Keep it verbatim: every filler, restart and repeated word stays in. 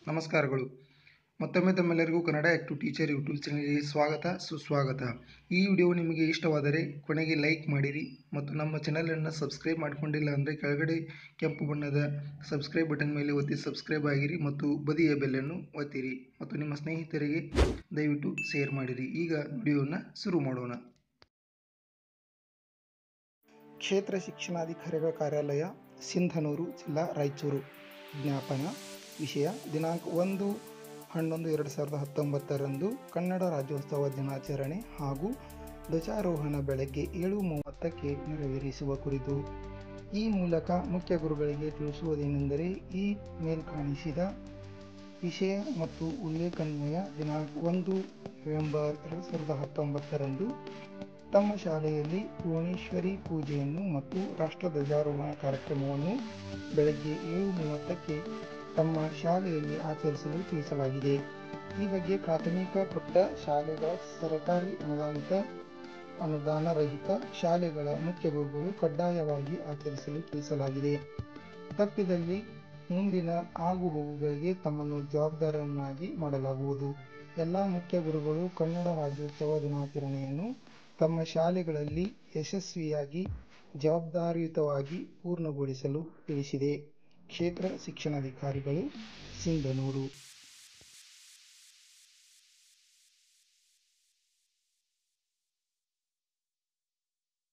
ನಮಸ್ಕಾರಗಳು. ಮತ್ತೊಮ್ಮೆ ತಮ್ಮೆಲ್ಲರಿಗೂ ಕನ್ನಡ ಆಕ್ಟಿವ್ ಟೀಚರ್ ಯೂಟ್ಯೂಬ್ ಚಾನಲ್ಗೆ ಸ್ವಾಗತ ಸುಸ್ವಾಗತ. ಈ ವಿಡಿಯೋ ನಿಮಗೆ ಇಷ್ಟವಾದರೆ ಕೊನೆಗೆ ಲೈಕ್ ಮಾಡಿರಿ ಮತ್ತು ನಮ್ಮ ಚಾನಲನ್ನು ಸಬ್ಸ್ಕ್ರೈಬ್ ಮಾಡಿಕೊಂಡಿಲ್ಲ ಅಂದರೆ ಕೆಳಗಡೆ ಕೆಂಪು ಬಣ್ಣದ ಸಬ್ಸ್ಕ್ರೈಬ್ ಬಟನ್ ಮೇಲೆ ಒತ್ತಿ ಸಬ್ಸ್ಕ್ರೈಬ್ ಆಗಿರಿ ಮತ್ತು ಬದಿಯ ಬೆಲ್ಲನ್ನು ಒತ್ತಿರಿ ಮತ್ತು ನಿಮ್ಮ ಸ್ನೇಹಿತರಿಗೆ ದಯವಿಟ್ಟು ಶೇರ್ ಮಾಡಿರಿ. ಈಗ ವಿಡಿಯೋನ ಶುರು ಮಾಡೋಣ. ಕ್ಷೇತ್ರ ಶಿಕ್ಷಣಾಧಿಕಾರಿಗಳ ಕಾರ್ಯಾಲಯ, ಸಿಂಧನೂರು, ಜಿಲ್ಲಾ, ರಾಯಚೂರು. ಜ್ಞಾಪನ. ವಿಷಯ: ದಿನಾಂಕ ಒಂದು ಹನ್ನೊಂದು ಎರಡು ಸಾವಿರದ ಹತ್ತೊಂಬತ್ತರಂದು ಕನ್ನಡ ರಾಜ್ಯೋತ್ಸವ ದಿನಾಚರಣೆ ಹಾಗೂ ಧ್ವಜಾರೋಹಣ ಬೆಳಗ್ಗೆ ಏಳು ಮೂವತ್ತಕ್ಕೆ ನೆರವೇರಿಸುವ ಕುರಿತು. ಈ ಮೂಲಕ ಮುಖ್ಯ ಗುರುಗಳಿಗೆ ತಿಳಿಸುವುದೇನೆಂದರೆ, ಈ ಮೇಲ್ಕಾಣಿಸಿದ ವಿಷಯ ಮತ್ತು ಉಲ್ಲೇಖನ್ವಯ ದಿನಾಂಕ ಒಂದು ನವೆಂಬರ್ ಎರಡು ಸಾವಿರದ ಹತ್ತೊಂಬತ್ತರಂದು ತಮ್ಮ ಶಾಲೆಯಲ್ಲಿ ಭುವನೇಶ್ವರಿ ಪೂಜೆಯನ್ನು ಮತ್ತು ರಾಷ್ಟ್ರಧ್ವಜಾರೋಹಣ ಕಾರ್ಯಕ್ರಮವನ್ನು ಬೆಳಗ್ಗೆ ಏಳು ಮೂವತ್ತಕ್ಕೆ ತಮ್ಮ ಶಾಲೆಯಲ್ಲಿ ಆಚರಿಸಲು ತಿಳಿಸಲಾಗಿದೆ. ಈ ಬಗ್ಗೆ ಪ್ರಾಥಮಿಕ ಪ್ರೌಢ ಶಾಲೆಗಳ, ಸರ್ಕಾರಿ ಅನುದಾನಿತ ಅನುದಾನ ರಹಿತ ಶಾಲೆಗಳ ಮುಖ್ಯ ಗುರುಗಳು ಕಡ್ಡಾಯವಾಗಿ ಆಚರಿಸಲು ತಿಳಿಸಲಾಗಿದೆ. ತಪ್ಪಿದಲ್ಲಿ ಮುಂದಿನ ಆಗುಹೋಗುಗಳಿಗೆ ತಮ್ಮನ್ನು ಜವಾಬ್ದಾರರನ್ನಾಗಿ ಮಾಡಲಾಗುವುದು. ಎಲ್ಲ ಮುಖ್ಯ ಗುರುಗಳು ಕನ್ನಡ ರಾಜ್ಯೋತ್ಸವ ದಿನಾಚರಣೆಯನ್ನು ತಮ್ಮ ಶಾಲೆಗಳಲ್ಲಿ ಯಶಸ್ವಿಯಾಗಿ, ಜವಾಬ್ದಾರಿಯುತವಾಗಿ ಪೂರ್ಣಗೊಳಿಸಲು ತಿಳಿಸಿದೆ. ಕ್ಷೇತ್ರ ಶಿಕ್ಷಣಾಧಿಕಾರಿಗಳು, ಸಿಂಧನೂರು.